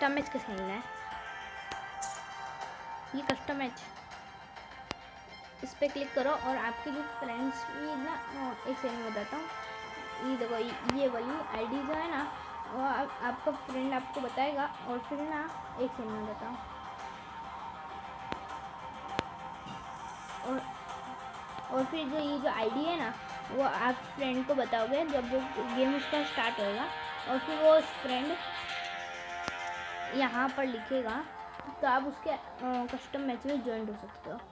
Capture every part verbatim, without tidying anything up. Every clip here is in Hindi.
कस्टम मैच कैसे खेलना है। ये कस्टम मैच, इस पर क्लिक करो और आपके जो फ्रेंड्स भी ना, एक सेकंड में बताता हूँ। ये देखो, ये वाली आईडी जो है ना, वो आ, आपका फ्रेंड आपको बताएगा। और फिर ना एक सेकंड में बताऊँ, और और फिर जो ये जो आईडी है ना, वो आप फ्रेंड को बताओगे जब वो गेम उसका स्टार्ट होएगा। और फिर वो फ्रेंड यहाँ पर लिखेगा, तो आप उसके कस्टम मैच में ज्वाइन हो सकते हो।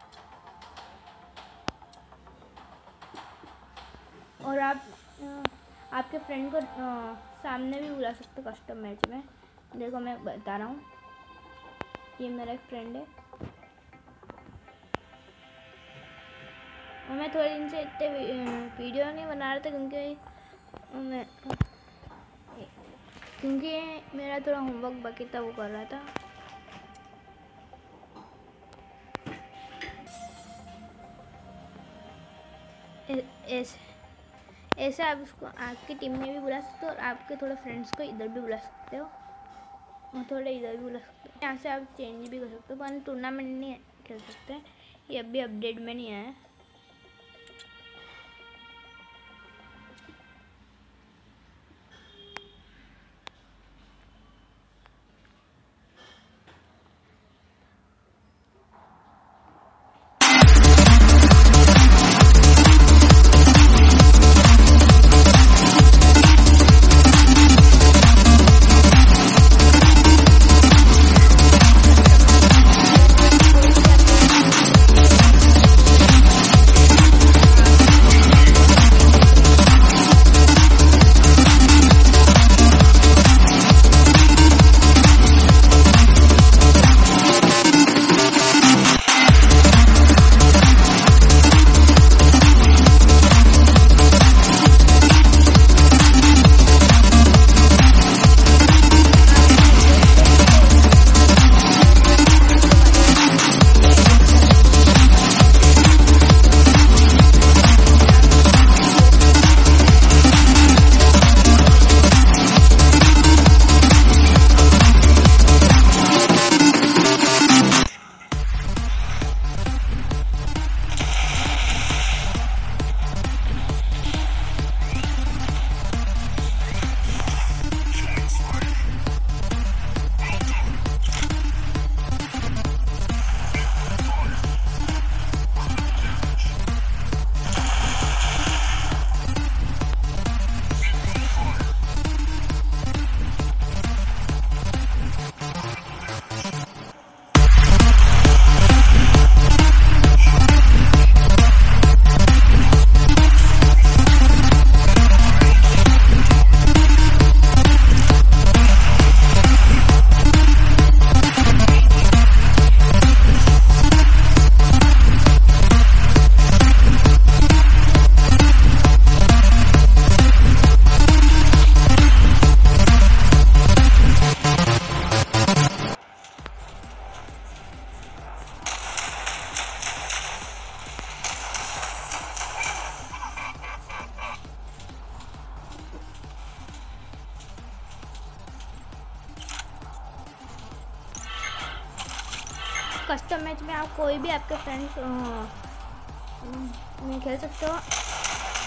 और आप आ, आपके फ्रेंड को आ, सामने भी बुला सकते हो कस्टम मैच में। देखो मैं बता रहा हूँ, ये मेरा एक फ्रेंड है और मैं थोड़े दिन से इतने वीडियो नहीं बना रहा था, क्योंकि मैं क्योंकि मेरा थोड़ा होमवर्क बाकी था, वो कर रहा था। ऐसे ऐसे आप उसको आपकी टीम में भी बुला सकते हो और आपके थोड़े फ्रेंड्स को इधर भी बुला सकते हो और थोड़े इधर भी बुला सकते हो। यहाँ से आप चेंज भी कर सकते हो, पर टूर्नामेंट नहीं खेल सकते, ये अभी अपडेट में नहीं आया है। कस्टम मैच में आप कोई भी आपके फ्रेंड्स में खेल सकते हो।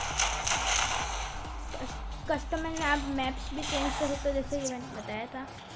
कस्टम मैच में आप मैप्स भी चेंज कर सकते हो, जैसे कि मैंने बताया था।